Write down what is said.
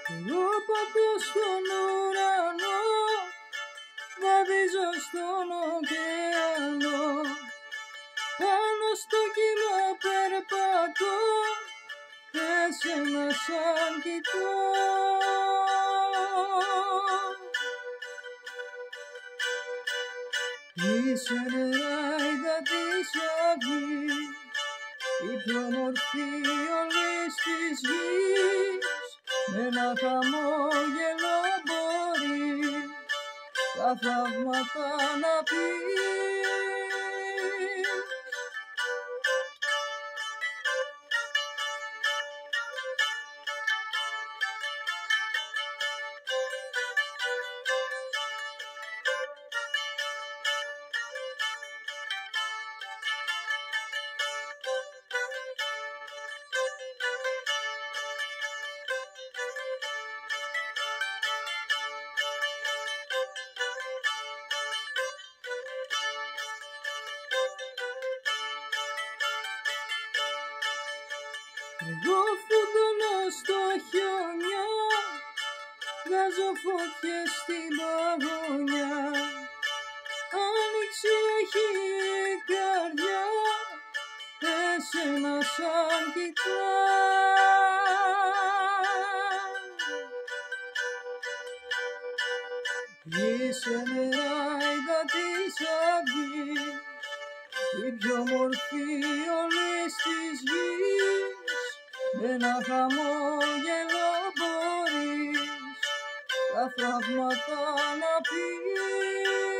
Εγώ πατώ στον ουρανό, βαδίζω στον ωκεανό, πάνω στο κύμα περπατώ, εσένα σαν κοιτώ. Είσαι νεράιδα της αυγής, η πιο μορφή όλης της γης, με ένα χαμόγελο μπορείς τα θαύματα να πεις. Εγώ φουντώνω στο χιόνια, βγάζω φωτιές στην παγωνιά. Άνοιξη έχει η καρδιά, εσένα σαν κοιτά. Είσαι νεράιδα της αυγής, η πιο μορφή όλης της γης, με ένα χαμόγελο μπορείς τα θαύματα να πεις.